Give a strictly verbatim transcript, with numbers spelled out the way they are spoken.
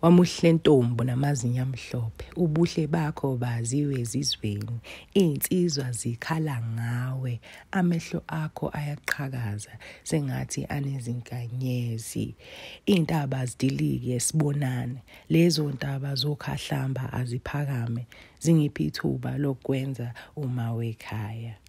Wamuhle Ntombi namazinyo amhlophe, ubuhle bakho baziwe ezizweni, insizwa zikhala ngawe, amehlo akho ayaqhakaza sengathi anezinkanyezi. Intaba zidilike sibonane, lezo ntaba zokhahlamba aziphakame, zingiphi ithuba lokwenza uma wekhaya.